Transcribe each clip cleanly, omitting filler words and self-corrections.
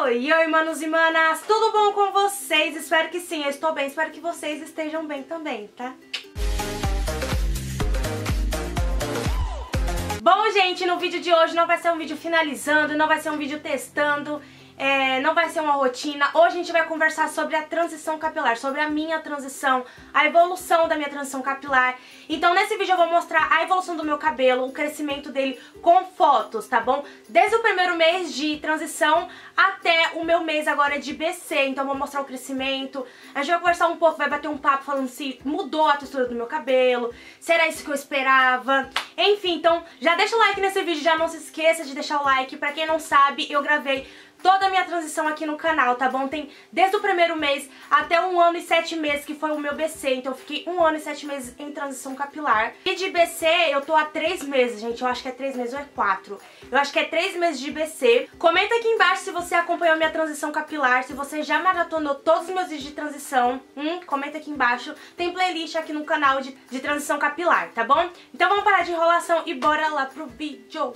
Oi, manos e manas, tudo bom com vocês? Espero que sim, eu estou bem, espero que vocês estejam bem também, tá? Bom, gente, no vídeo de hoje não vai ser um vídeo finalizando, não vai ser um vídeo testando, não vai ser uma rotina. Hoje a gente vai conversar sobre a transição capilar, sobre a minha transição, a evolução da minha transição capilar. Então nesse vídeo eu vou mostrar a evolução do meu cabelo, o crescimento dele com fotos, tá bom? Desde o primeiro mês de transição até o meu mês agora de BC, então eu vou mostrar o crescimento. A gente vai conversar um pouco, vai bater um papo falando se mudou a textura do meu cabelo, se era isso que eu esperava. Enfim, então já deixa o like nesse vídeo, já não se esqueça de deixar o like. Pra quem não sabe, eu gravei toda a minha transição aqui no canal, tá bom? Tem desde o primeiro mês até 1 ano e 7 meses, que foi o meu BC. Então eu fiquei 1 ano e 7 meses em transição capilar. E de BC eu tô há 3 meses, gente. Eu acho que é 3 meses ou é 4. Eu acho que é 3 meses de BC. Comenta aqui embaixo se você acompanhou minha transição capilar, se você já maratonou todos os meus vídeos de transição. Comenta aqui embaixo. Tem playlist aqui no canal de transição capilar, tá bom? Então vamos parar de enrolação e bora lá pro vídeo.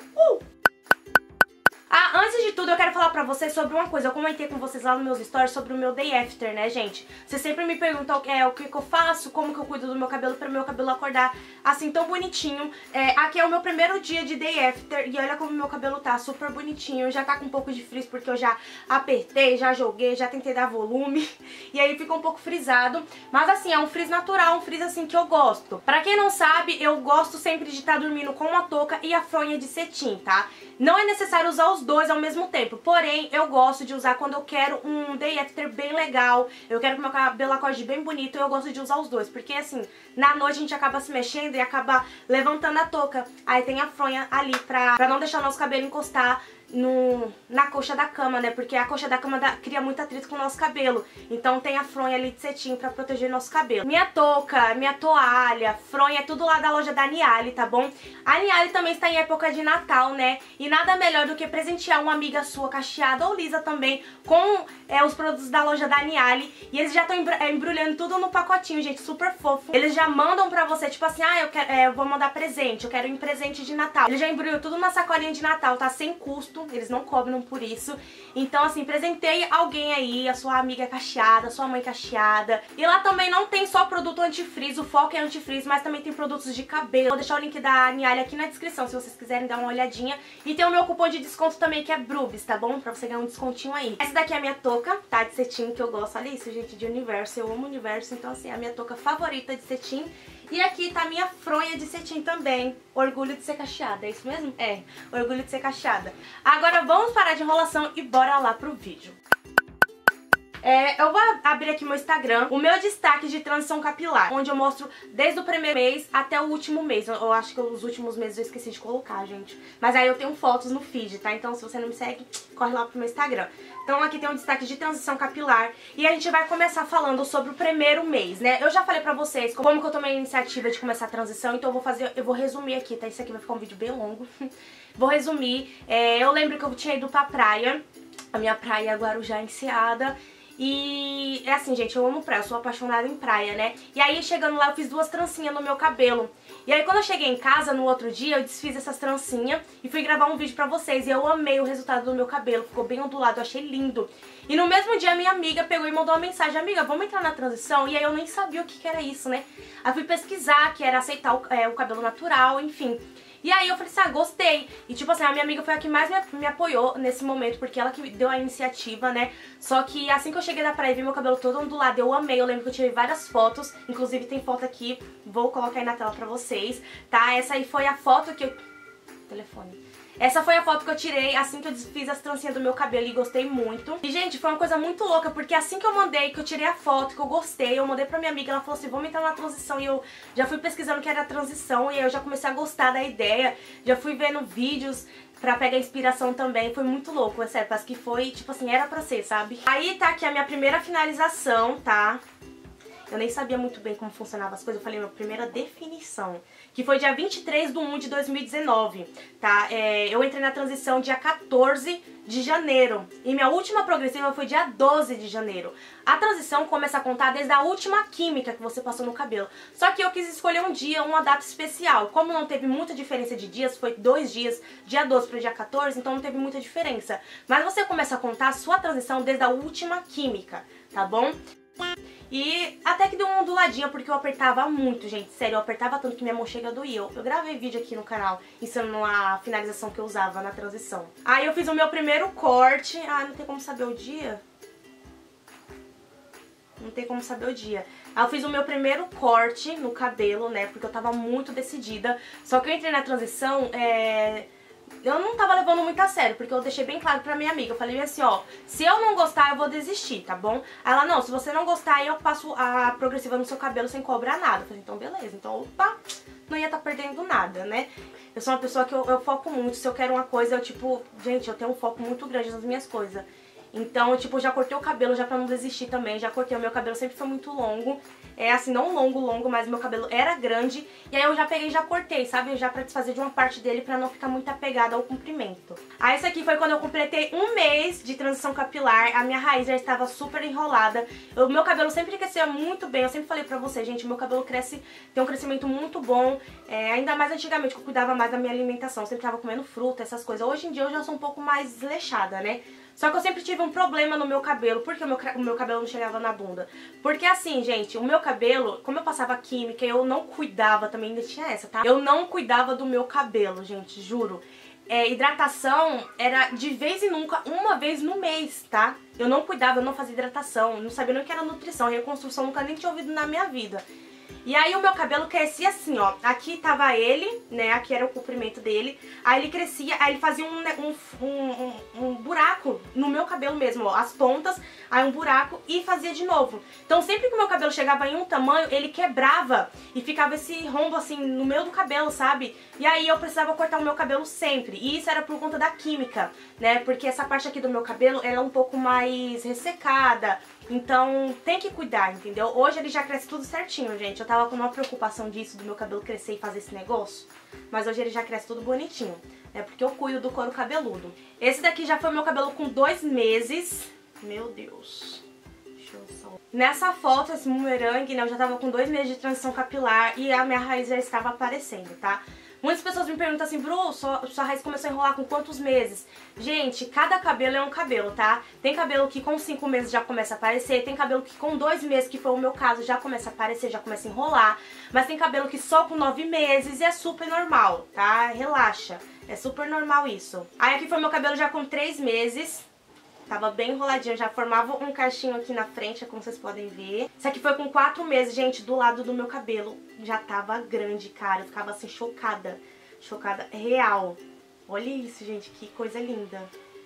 Antes de tudo eu quero falar pra vocês sobre uma coisa. Eu comentei com vocês lá nos meus stories sobre o meu day after, né, gente? Vocês sempre me perguntam o que eu faço, como que eu cuido do meu cabelo pra meu cabelo acordar assim tão bonitinho. Aqui é o meu primeiro dia de day after e olha como meu cabelo tá super bonitinho. Já tá com um pouco de frizz porque eu já apertei, já joguei, já tentei dar volume e aí ficou um pouco frisado. Mas assim, é um frizz natural, um frizz assim que eu gosto. Pra quem não sabe, eu gosto sempre de estar dormindo com a touca e a fronha de cetim, tá? Não é necessário usar os dois ao mesmo tempo, porém eu gosto de usar quando eu quero um day after bem legal, eu quero que meu cabelo acorde bem bonito, eu gosto de usar os dois, porque assim, na noite a gente acaba se mexendo e acaba levantando a touca, aí tem a fronha ali pra não deixar o nosso cabelo encostar na coxa da cama, né, porque a coxa da cama cria muito atrito com o nosso cabelo, então tem a fronha ali de cetim pra proteger nosso cabelo. Minha touca, minha toalha, fronha, é tudo lá da loja da Niale, tá bom? A Niale também está em época de Natal, né, e nada melhor do que presentear uma amiga sua cacheada ou lisa também com os produtos da loja da Niale, e eles já estão embrulhando tudo no pacotinho, gente, super fofo. Eles já mandam pra você, tipo assim, eu vou mandar presente, eu quero um presente de Natal. Eles já embrulham tudo na sacolinha de Natal, tá sem custo, eles não cobram por isso. Então assim, presenteie alguém aí, a sua amiga cacheada, a sua mãe cacheada. E lá também não tem só produto anti-frizz, o foco é anti-frizz, mas também tem produtos de cabelo. Vou deixar o link da Niale aqui na descrição, se vocês quiserem dar uma olhadinha. E tem o meu cupom de desconto também, que é Brubs, tá bom? Pra você ganhar um descontinho aí. Essa daqui é a minha touca, tá? De cetim, que eu gosto. Olha isso, gente, de universo. Eu amo universo, então assim, é a minha touca favorita de cetim. E aqui tá a minha fronha de cetim também. Orgulho de ser cacheada, é isso mesmo? É, orgulho de ser cacheada. Agora vamos parar de enrolação e bora lá pro vídeo. Eu vou abrir aqui meu Instagram, o meu destaque de transição capilar, onde eu mostro desde o primeiro mês até o último mês. Eu acho que os últimos meses eu esqueci de colocar, gente. Mas aí eu tenho fotos no feed, tá? Então se você não me segue, corre lá pro meu Instagram. Então aqui tem um destaque de transição capilar e a gente vai começar falando sobre o primeiro mês, né? Eu já falei pra vocês como que eu tomei a iniciativa de começar a transição, então eu vou resumir aqui, tá? Isso aqui vai ficar um vídeo bem longo. Vou resumir. Eu lembro que eu tinha ido pra praia, a minha praia é Guarujá, Enseada. E é assim, gente, eu amo praia, eu sou apaixonada em praia, né? E aí, chegando lá, eu fiz 2 trancinhas no meu cabelo. E aí, quando eu cheguei em casa, no outro dia, eu desfiz essas trancinhas e fui gravar um vídeo pra vocês. E eu amei o resultado do meu cabelo, ficou bem ondulado, eu achei lindo. E no mesmo dia, minha amiga pegou e mandou uma mensagem: amiga, vamos entrar na transição? E aí, eu nem sabia o que era isso, né? Aí, fui pesquisar, que era aceitar o cabelo natural, enfim. E aí eu falei assim, gostei. E tipo assim, a minha amiga foi a que mais me apoiou nesse momento, porque ela que deu a iniciativa, né? Só que assim que eu cheguei da praia e vi meu cabelo todo ondulado, eu amei. Eu lembro que eu tirei várias fotos, inclusive tem foto aqui, vou colocar aí na tela pra vocês, tá? Essa aí foi a foto que eu... Telefone. Essa foi a foto que eu tirei assim que eu fiz as trancinhas do meu cabelo e gostei muito. E, gente, foi uma coisa muito louca, porque assim que eu mandei, que eu tirei a foto, que eu gostei, eu mandei pra minha amiga, ela falou assim, vamos entrar na transição. E eu já fui pesquisando o que era a transição e aí eu já comecei a gostar da ideia. Já fui vendo vídeos pra pegar inspiração também. Foi muito louco essa época, que foi, tipo assim, era pra ser, sabe? Aí tá aqui a minha primeira finalização, tá? eu nem sabia muito bem como funcionava as coisas. Eu falei, minha primeira definição, que foi dia 23/1/2019, tá? Eu entrei na transição dia 14 de janeiro e minha última progressiva foi dia 12 de janeiro. A transição começa a contar desde a última química que você passou no cabelo. Só que eu quis escolher um dia, uma data especial. Como não teve muita diferença de dias, foi 2 dias, dia 12 para o dia 14, então não teve muita diferença. Mas você começa a contar a sua transição desde a última química, tá bom? E até que deu uma onduladinha, porque eu apertava muito, gente. Sério, eu apertava tanto que minha mão chega doía. Eu gravei vídeo aqui no canal ensinando a finalização que eu usava na transição. Aí eu fiz o meu primeiro corte. Ah, não tem como saber o dia? Não tem como saber o dia. Aí eu fiz o meu primeiro corte no cabelo, né? Porque eu tava muito decidida. Só que eu entrei na transição, eu não tava levando muito a sério, porque eu deixei bem claro pra minha amiga. Eu falei assim, ó, se eu não gostar, eu vou desistir, tá bom? Aí ela, não, se você não gostar, eu passo a progressiva no seu cabelo sem cobrar nada. Eu falei, então beleza. Então, opa, não ia estar perdendo nada, né? Eu sou uma pessoa que eu foco muito. Se eu quero uma coisa, eu tipo, gente, eu tenho um foco muito grande nas minhas coisas. Então, tipo, já cortei o cabelo já pra não desistir também. Já cortei, o meu cabelo sempre foi muito longo. Assim, não longo, mas meu cabelo era grande. E aí eu já peguei e já cortei, sabe? Já pra desfazer de uma parte dele pra não ficar muito apegada ao comprimento. Aí esse aqui foi quando eu completei 1 mês de transição capilar. A minha raiz já estava super enrolada. O meu cabelo sempre crescia muito bem. Eu sempre falei pra vocês, gente, meu cabelo cresce, tem um crescimento muito bom. Ainda mais antigamente, que eu cuidava mais da minha alimentação. Eu sempre tava comendo fruta, essas coisas. Hoje em dia eu já sou um pouco mais desleixada, né? Só que eu sempre tive um problema no meu cabelo. Por que o meu cabelo não chegava na bunda? Porque assim, gente, o meu cabelo, como eu passava química, eu não cuidava, também ainda tinha essa, tá? Eu não cuidava do meu cabelo, gente, juro. Hidratação era de vez em nunca, uma vez no mês, tá? Eu não cuidava, eu não fazia hidratação, não sabia nem o que era nutrição, reconstrução, nunca nem tinha ouvido na minha vida. E aí o meu cabelo crescia assim, ó. Aqui tava ele, né? Aqui era o comprimento dele. Aí ele crescia, aí ele fazia um buraco no meu cabelo mesmo, ó. As pontas, aí um buraco e fazia de novo. Então sempre que o meu cabelo chegava em um tamanho, ele quebrava e ficava esse rombo assim no meio do cabelo, sabe? E aí eu precisava cortar o meu cabelo sempre. E isso era por conta da química, né? Porque essa parte aqui do meu cabelo, ela é um pouco mais ressecada. Então tem que cuidar, entendeu? Hoje ele já cresce tudo certinho, gente. Eu tava com uma preocupação disso, do meu cabelo crescer e fazer esse negócio. Mas hoje ele já cresce tudo bonitinho, né? Porque eu cuido do couro cabeludo. Esse daqui já foi meu cabelo com 2 meses. Meu Deus. Deixa eu só... Nessa foto, esse bumerangue, né? Eu já tava com 2 meses de transição capilar e a minha raiz já estava aparecendo, tá? Muitas pessoas me perguntam assim, Bru, sua raiz começou a enrolar com quantos meses? Gente, cada cabelo é um cabelo, tá? Tem cabelo que com 5 meses já começa a aparecer, tem cabelo que com 2 meses, que foi o meu caso, já começa a aparecer, já começa a enrolar. Mas tem cabelo que só com 9 meses e é super normal, tá? Relaxa, é super normal isso. Aí aqui foi meu cabelo já com 3 meses. Tava bem enroladinho, já formava um cachinho aqui na frente, como vocês podem ver. Isso aqui foi com 4 meses, gente, do lado do meu cabelo. Já tava grande, cara. Eu ficava assim, chocada. Chocada real. Olha isso, gente, que coisa linda.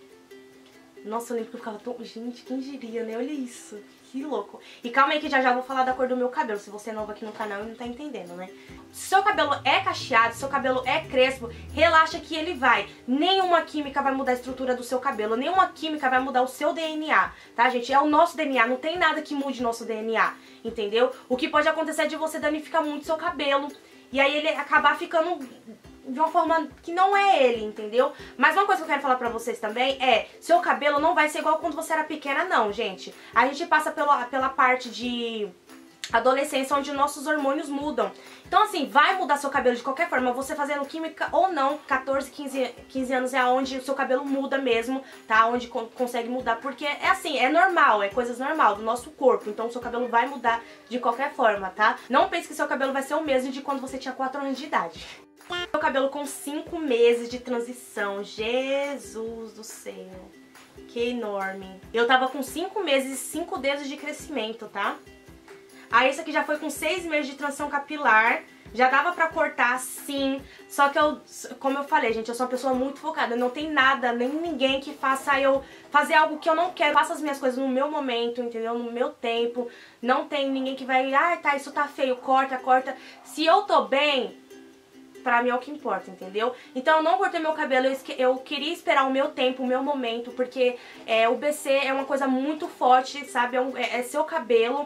Nossa, eu lembro que eu ficava tão... Gente, quem diria, né? Olha isso. Que louco. E calma aí que já vou falar da cor do meu cabelo, se você é novo aqui no canal e não tá entendendo, né? Se seu cabelo é cacheado, se seu cabelo é crespo, relaxa que ele vai. Nenhuma química vai mudar a estrutura do seu cabelo, nenhuma química vai mudar o seu DNA, tá, gente? É o nosso DNA, não tem nada que mude nosso DNA, entendeu? O que pode acontecer é de você danificar muito seu cabelo e aí ele acabar ficando... de uma forma que não é ele, entendeu? Mas uma coisa que eu quero falar pra vocês também é, seu cabelo não vai ser igual quando você era pequena não, gente. A gente passa pela parte de adolescência onde nossos hormônios mudam. Então assim, vai mudar seu cabelo de qualquer forma, você fazendo química ou não, 14, 15 anos é onde o seu cabelo muda mesmo, tá? Onde consegue mudar, porque é assim, é normal, é coisas normal do nosso corpo, então o seu cabelo vai mudar de qualquer forma, tá? Não pense que seu cabelo vai ser o mesmo de quando você tinha 4 anos de idade. Meu cabelo com 5 meses de transição, Jesus do céu, que enorme. Eu tava com 5 meses e 5 dedos de crescimento, tá? Aí esse aqui já foi com 6 meses de transição capilar, já dava pra cortar sim, só que eu, como eu falei, gente, eu sou uma pessoa muito focada, não tem nada, nem ninguém que faça eu fazer algo que eu não quero, eu faço as minhas coisas no meu momento, entendeu? No meu tempo, não tem ninguém que vai, tá, isso tá feio, corta, corta. Se eu tô bem... pra mim é o que importa, entendeu? Então eu não cortei meu cabelo, eu queria esperar o meu tempo, o meu momento, porque o BC é uma coisa muito forte, sabe? É seu cabelo.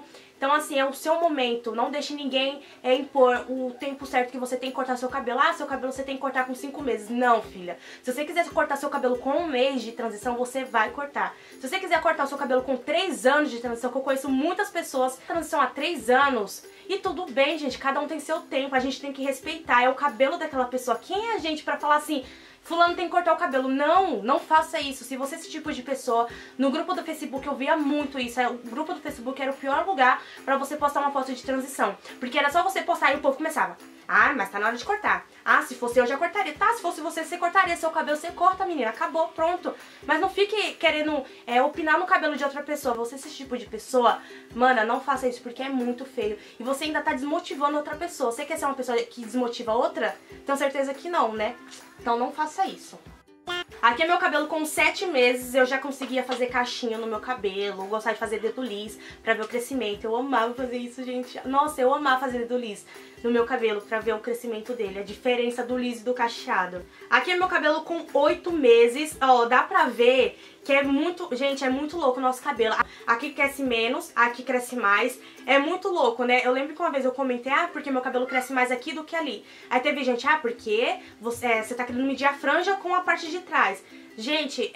Então assim, é o seu momento, não deixe ninguém impor o tempo certo que você tem que cortar seu cabelo. Ah, seu cabelo você tem que cortar com 5 meses. Não, filha. Se você quiser cortar seu cabelo com 1 mês de transição, você vai cortar. Se você quiser cortar o seu cabelo com 3 anos de transição, que eu conheço muitas pessoas que transição há 3 anos, e tudo bem, gente, cada um tem seu tempo, a gente tem que respeitar, é o cabelo daquela pessoa. Quem é a gente pra falar assim, fulano tem que cortar o cabelo? Não, não faça isso. Se você é esse tipo de pessoa, no grupo do Facebook eu via muito isso. O grupo do Facebook era o pior lugar pra você postar uma foto de transição. Porque era só você postar e o povo começava: ah, mas tá na hora de cortar. Ah, se fosse eu já cortaria. Tá, se fosse você cortaria seu cabelo, você corta, menina. Acabou, pronto. Mas não fique querendo opinar no cabelo de outra pessoa. Você é esse tipo de pessoa, mana, não faça isso, porque é muito feio. E você ainda tá desmotivando outra pessoa. Você quer ser uma pessoa que desmotiva outra? Tenho certeza que não, né? Então não faça isso. Aqui é meu cabelo com 7 meses, eu já conseguia fazer caixinha no meu cabelo, gostava de fazer dedo liso pra ver o crescimento. Eu amava fazer isso, gente. Nossa, eu amava fazer dedo liso no meu cabelo pra ver o crescimento dele, a diferença do liso e do cacheado. Aqui é meu cabelo com 8 meses, ó, dá pra ver que é muito, gente, é muito louco o nosso cabelo. Aqui cresce menos, aqui cresce mais, é muito louco, né? Eu lembro que uma vez eu comentei, ah, porque meu cabelo cresce mais aqui do que ali. Aí teve gente, ah, porque você tá querendo medir a franja com a parte de trás. Gente,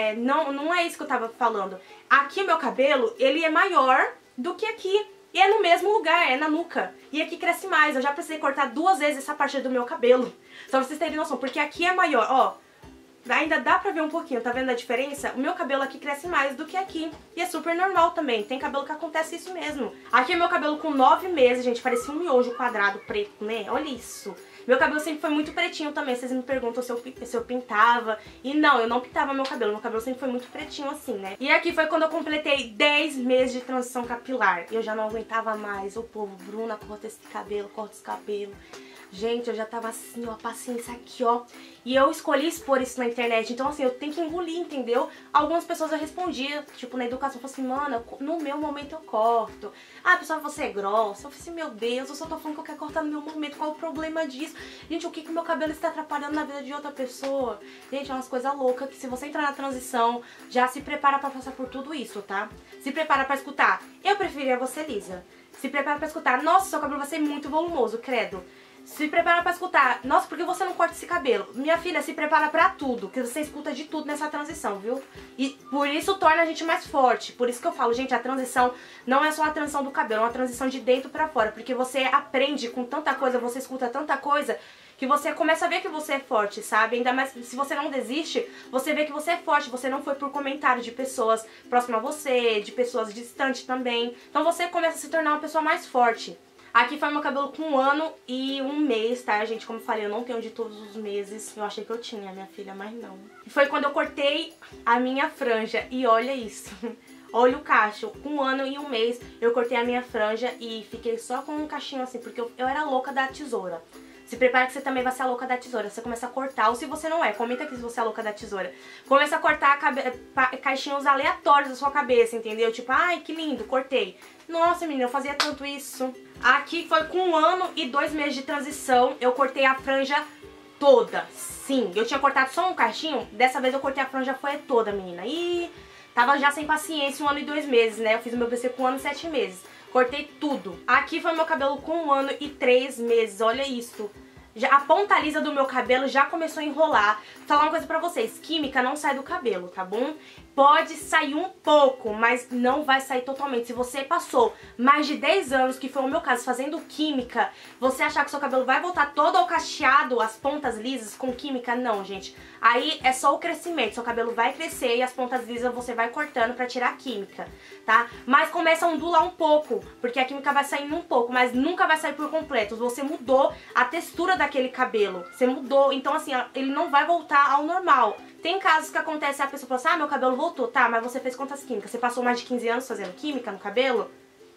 não é isso que eu tava falando. Aqui o meu cabelo, ele é maior do que aqui. E é no mesmo lugar, é na nuca. E aqui cresce mais, eu já precisei cortar 2 vezes essa parte do meu cabelo. Só pra vocês terem noção, porque aqui é maior, ó. Ainda dá pra ver um pouquinho, tá vendo a diferença? O meu cabelo aqui cresce mais do que aqui. E é super normal também, tem cabelo que acontece isso mesmo. Aqui é meu cabelo com 9 meses, gente, parecia um miojo quadrado preto, né? Olha isso. Meu cabelo sempre foi muito pretinho também, vocês me perguntam se eu pintava. E não, eu não pintava meu cabelo sempre foi muito pretinho assim, né? E aqui foi quando eu completei 10 meses de transição capilar. E eu já não aguentava mais. O povo, Bruna, corta esse cabelo, corta esse cabelo. Gente, eu já tava assim, ó, paciência aqui, ó. E eu escolhi expor isso na internet, então assim, eu tenho que engolir, entendeu? Algumas pessoas eu respondia, tipo, na educação, eu falei assim, mano, no meu momento eu corto. Ah, pessoal, você é grossa. Eu falei assim, meu Deus, eu só tô falando que eu quero cortar no meu momento, qual o problema disso? Gente, o que que o meu cabelo está atrapalhando na vida de outra pessoa? Gente, é umas coisas loucas que se você entrar na transição, já se prepara pra passar por tudo isso, tá? Se prepara pra escutar, eu preferia você lisa. Se prepara pra escutar, nossa, seu cabelo vai ser muito volumoso, credo. Se prepara pra escutar, nossa, por que você não corta esse cabelo? Minha filha, se prepara pra tudo, que você escuta de tudo nessa transição, viu? E por isso torna a gente mais forte. Por isso que eu falo, gente, a transição não é só a transição do cabelo, é uma transição de dentro pra fora. Porque você aprende com tanta coisa, você escuta tanta coisa, que você começa a ver que você é forte, sabe? Ainda mais se você não desiste, você vê que você é forte, você não foi por comentário de pessoas próximas a você, de pessoas distantes também. Então você começa a se tornar uma pessoa mais forte. Aqui foi meu cabelo com 1 ano e 1 mês, tá, gente? Como eu falei, eu não tenho de todos os meses. Eu achei que eu tinha, minha filha, mas não. E foi quando eu cortei a minha franja. E olha isso. Olha o cacho. Com 1 ano e 1 mês, eu cortei a minha franja e fiquei só com um cachinho assim, porque eu era louca da tesoura. Se prepara que você também vai ser a louca da tesoura. Você começa a cortar, ou se você não é, comenta aqui se você é a louca da tesoura. Começa a cortar caixinhos aleatórios da sua cabeça, entendeu? Tipo, ai, que lindo, cortei. Nossa, menina, eu fazia tanto isso. Aqui foi com 1 ano e 2 meses de transição, eu cortei a franja toda. Sim, eu tinha cortado só um cachinho, dessa vez eu cortei a franja foi toda, menina. E tava já sem paciência, 1 ano e 2 meses, né? Eu fiz o meu PC com 1 ano e 7 meses. Cortei tudo. Aqui foi meu cabelo com 1 ano e 3 meses, olha isso. A ponta lisa do meu cabelo já começou a enrolar. Vou falar uma coisa pra vocês, química não sai do cabelo, tá bom? Pode sair um pouco, mas não vai sair totalmente. Se você passou mais de 10 anos, que foi o meu caso, fazendo química, você achar que seu cabelo vai voltar todo ao cacheado, as pontas lisas com química, não, gente. Aí é só o crescimento, seu cabelo vai crescer e as pontas lisas você vai cortando pra tirar a química, tá? Mas começa a ondular um pouco, porque a química vai saindo um pouco, mas nunca vai sair por completo. Você mudou a textura daquele cabelo, você mudou, então assim, ele não vai voltar ao normal. Tem casos que acontece, a pessoa fala assim, ah, meu cabelo voltou, tá, mas você fez quantas químicas? Você passou mais de 15 anos fazendo química no cabelo?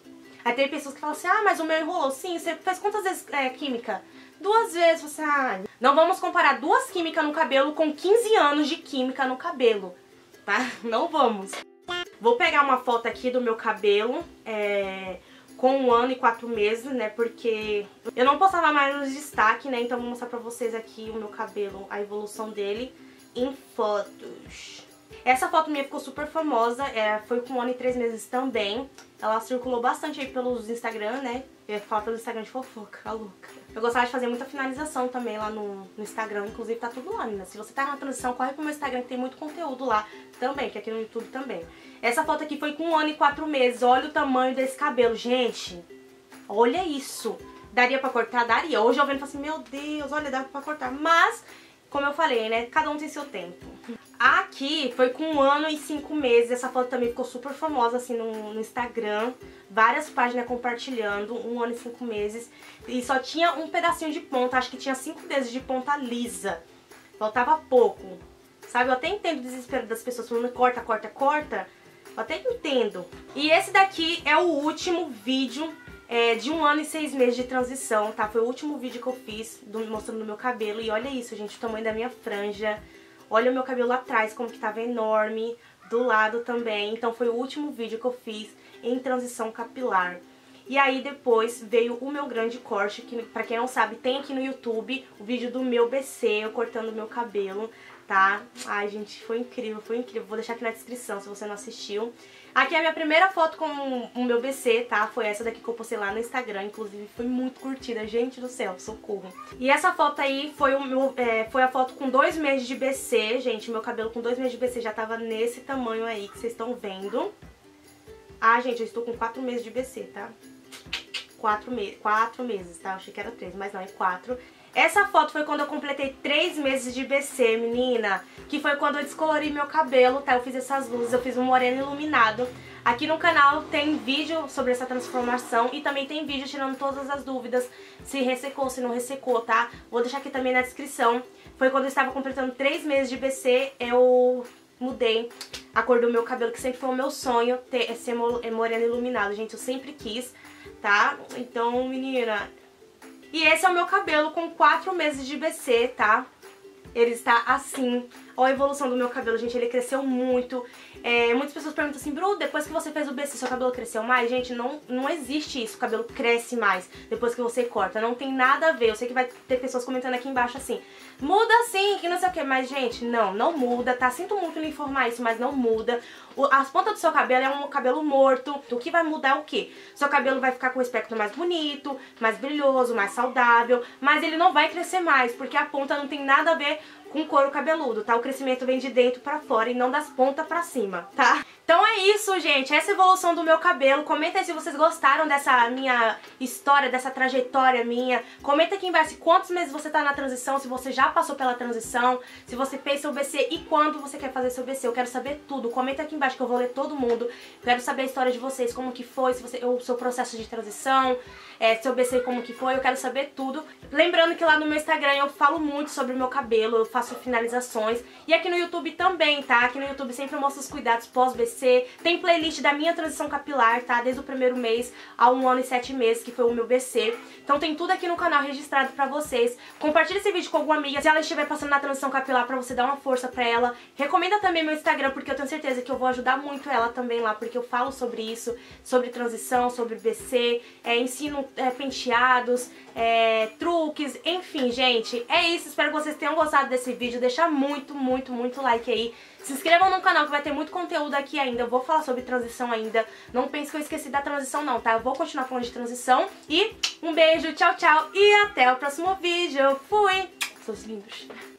Aí tem pessoas que falam assim, ah, mas o meu enrolou. Sim, você fez quantas vezes química? 2 vezes, você, não vamos comparar 2 químicas no cabelo com 15 anos de química no cabelo, tá? Não vamos. Vou pegar uma foto aqui do meu cabelo, com 1 ano e 4 meses, né, porque eu não postava mais nos destaque, né, então vou mostrar pra vocês aqui o meu cabelo, a evolução dele em fotos. Essa foto minha ficou super famosa, foi com 1 ano e 3 meses também. Ela circulou bastante aí pelos Instagram, né? Eu ia falar pelo Instagram de fofoca, a louca. Eu gostava de fazer muita finalização também lá no Instagram, inclusive tá tudo lá, menina. Se você tá na transição, corre pro meu Instagram que tem muito conteúdo lá também, que aqui no YouTube também. Essa foto aqui foi com 1 ano e 4 meses, olha o tamanho desse cabelo, gente. Olha isso. Daria pra cortar? Daria. Hoje eu vendo e falo assim, meu Deus, olha, dá pra cortar. Mas, como eu falei, né, cada um tem seu tempo. Aqui foi com 1 ano e 5 meses, essa foto também ficou super famosa assim no Instagram. Várias páginas compartilhando, 1 ano e 5 meses. E só tinha um pedacinho de ponta, acho que tinha 5 dedos de ponta lisa. Faltava pouco. Sabe, eu até entendo o desespero das pessoas falando corta, corta, corta. Eu até entendo. E esse daqui é o último vídeo de 1 ano e 6 meses de transição, tá? Foi o último vídeo que eu fiz mostrando o meu cabelo. E olha isso, gente, o tamanho da minha franja. Olha o meu cabelo atrás, como que tava enorme. Do lado também. Então foi o último vídeo que eu fiz em transição capilar. E aí depois veio o meu grande corte, que pra quem não sabe, tem aqui no YouTube o vídeo do meu BC, eu cortando o meu cabelo, tá? Ai, gente, foi incrível, foi incrível. Vou deixar aqui na descrição se você não assistiu. Aqui é a minha primeira foto com o meu BC, tá? Foi essa daqui que eu postei lá no Instagram, inclusive foi muito curtida, gente do céu, socorro. E essa foto aí foi, foi a foto com 2 meses de BC, gente, meu cabelo com 2 meses de BC já tava nesse tamanho aí que vocês estão vendo. Ah, gente, eu estou com 4 meses de BC, tá? 4 meses, tá? Eu achei que era 3, mas não, é 4. Essa foto foi quando eu completei 3 meses de BC, menina. Que foi quando eu descolori meu cabelo, tá? Eu fiz essas luzes, eu fiz um moreno iluminado. Aqui no canal tem vídeo sobre essa transformação e também tem vídeo tirando todas as dúvidas. Se ressecou, se não ressecou, tá? Vou deixar aqui também na descrição. Foi quando eu estava completando 3 meses de BC, eu mudei a cor do meu cabelo, que sempre foi o meu sonho, ser moreno iluminado. Gente, eu sempre quis, tá? Então, menina... E esse é o meu cabelo com 4 meses de BC, tá? Ele está assim. Olha a evolução do meu cabelo, gente, ele cresceu muito. Muitas pessoas perguntam assim, Bru, depois que você fez o BC, seu cabelo cresceu mais? Gente, não existe isso, o cabelo cresce mais depois que você corta, não tem nada a ver. Eu sei que vai ter pessoas comentando aqui embaixo assim, muda sim, que não sei o que, mas gente, não muda, tá? Sinto muito lhe informar isso, mas não muda. As pontas do seu cabelo é um cabelo morto. O que vai mudar é o quê? Seu cabelo vai ficar com um aspecto mais bonito, mais brilhoso, mais saudável, mas ele não vai crescer mais, porque a ponta não tem nada a ver com couro cabeludo, tá? O crescimento vem de dentro pra fora e não das pontas pra cima, tá? Então é isso, gente. Essa evolução do meu cabelo. Comenta aí se vocês gostaram dessa minha história, dessa trajetória minha. Comenta aqui embaixo quantos meses você tá na transição, se você já passou pela transição, se você fez seu BC e quando você quer fazer seu BC. Eu quero saber tudo. Comenta aqui embaixo que eu vou ler todo mundo. Eu quero saber a história de vocês, como que foi, o seu processo de transição, seu BC como que foi. Eu quero saber tudo. Lembrando que lá no meu Instagram eu falo muito sobre o meu cabelo, eu faço finalizações. E aqui no YouTube também, tá? Aqui no YouTube sempre eu mostro os cuidados pós-BC. Tem playlist da minha transição capilar, tá? Desde o primeiro mês ao 1 ano e 7 meses, que foi o meu BC. Então tem tudo aqui no canal registrado pra vocês. Compartilha esse vídeo com alguma amiga, se ela estiver passando na transição capilar, pra você dar uma força pra ela. Recomenda também meu Instagram, porque eu tenho certeza que eu vou ajudar muito ela também lá, porque eu falo sobre isso, sobre transição, sobre BC, ensino penteados, truques, enfim, gente. É isso, espero que vocês tenham gostado desse vídeo. Deixa muito like aí. Se inscrevam no canal que vai ter muito conteúdo aqui ainda. Eu vou falar sobre transição ainda. Não pense que eu esqueci da transição não, tá? Eu vou continuar falando de transição. E um beijo, tchau, tchau. E até o próximo vídeo. Fui! Seus lindos.